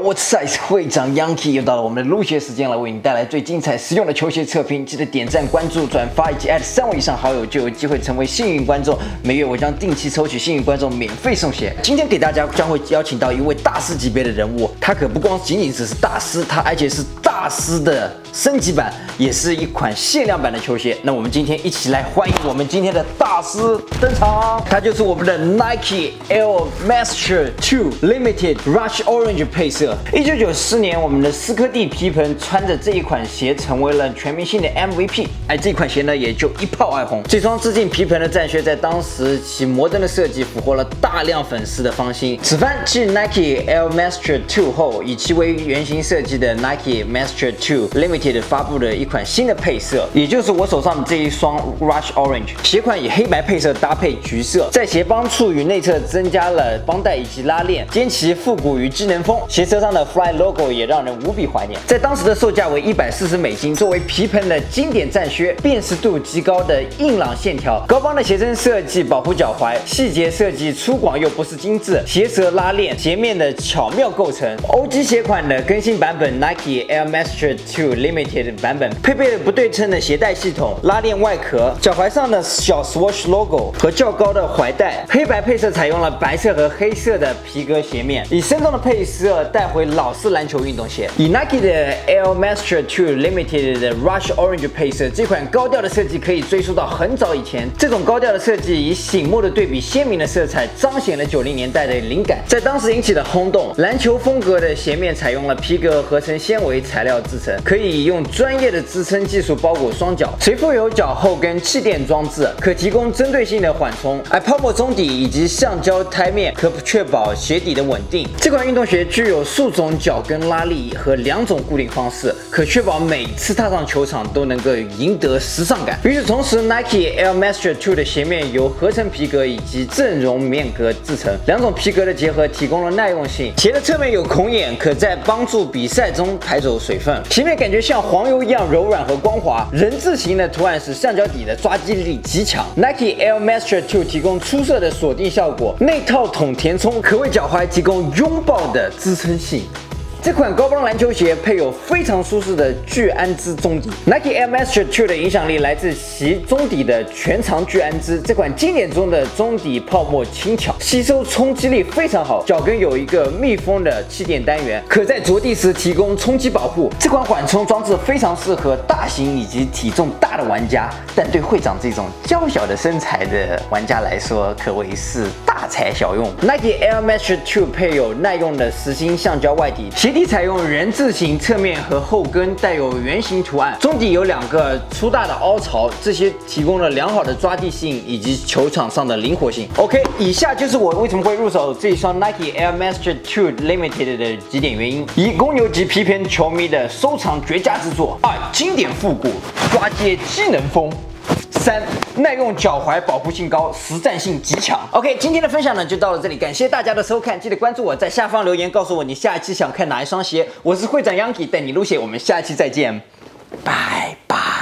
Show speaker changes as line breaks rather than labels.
Yo，what's up？ 会长 Yankee 又到了我们的入学时间了，为你带来最精彩实用的球鞋测评。记得点赞、关注、转发以及 3位以上好友，就有机会成为幸运观众。每月我将定期抽取幸运观众免费送鞋。今天给大家将会邀请到一位大师级别的人物，他可不光仅仅只是大师，他而且是大师的升级版，也是一款限量版的球鞋。那我们今天一起来欢迎我们今天的大师登场，他就是我们的 Nike Air Master 2 Limited Rush Orange 配色。1994年，我们的斯科蒂皮蓬穿着这一款鞋成为了全明星的 MVP。这款鞋呢也就一炮而红。这双致敬皮蓬的战靴在当时其摩登的设计俘获了大量粉丝的芳心。此番继 Nike Air Master 2后，以其为原型设计的 Nike Master 2 Limited 发布了一款新的配色，也就是我手上的这一双 Rush Orange。鞋款以黑白配色搭配橘色，在鞋帮处与内侧增加了帮带以及拉链，兼其复古与机能风。鞋车上的 Fly logo 也让人无比怀念。在当时的售价为$140，作为皮蓬的经典战靴，辨识度极高的硬朗线条，高帮的鞋身设计保护脚踝，细节设计粗犷又不失精致，鞋舌拉链，鞋面的巧妙构成。OG 鞋款的更新版本 Nike Air Master 2 Limited 版本配备了不对称的鞋带系统、拉链外壳、脚踝上的小 Swoosh logo 和较高的怀带。黑白配色采用了白色和黑色的皮革鞋面，以深重的配色带回老式篮球运动鞋。以 Nike 的 Air Master 2 Limited 的 Rush Orange 配色，这款高调的设计可以追溯到很早以前。这种高调的设计以醒目的对比、鲜明的色彩，彰显了90年代的灵感，在当时引起了轰动。篮球风格的鞋面采用了皮革合成纤维材料制成，可以用专业的支撑技术包裹双脚，随附有脚后跟气垫装置，可提供针对性的缓冲。而泡沫中底以及橡胶胎面可确保鞋底的稳定。这款运动鞋具有数种脚跟拉力和2种固定方式，可确保每次踏上球场都能够赢得时尚感。与此同时 ，Nike Air Master 2的鞋面由合成皮革以及正绒面革制成，2种皮革的结合提供了耐用性。鞋的侧面有孔眼，可在帮助比赛中排走水分。鞋面感觉像黄油一样柔软和光滑，人字形的图案使橡胶底的抓地力极强。Nike Air Master 2提供出色的锁定效果，内套筒填充，可为脚踝提供拥抱的支撑性。这款高帮篮球鞋配有非常舒适的聚氨酯中底。Nike Air Master 2的影响力来自其中底的全长聚氨酯。这款经典中的中底泡沫轻巧，吸收冲击力非常好。脚跟有一个密封的气垫单元，可在着地时提供冲击保护。这款缓冲装置非常适合大型以及体重大的玩家，但对会长这种娇小的身材的玩家来说，可谓是大材小用。Nike Air Master 2配有耐用的实心橡胶外底，鞋底采用人字形，侧面和后跟带有圆形图案，中底有2个粗大的凹槽，这些提供了良好的抓地性以及球场上的灵活性。OK， 以下就是我为什么会入手这一双 Nike Air Master 2 Limited 的几点原因：一、公牛级皮蓬球迷的收藏绝佳之作；二、经典复古，抓街机能风。3、耐用脚踝，保护性高，实战性极强。OK， 今天的分享呢就到了这里，感谢大家的收看，记得关注我，在下方留言告诉我你下一期想看哪一双鞋。我是会长 Yankee， 带你入鞋，我们下一期再见，拜拜。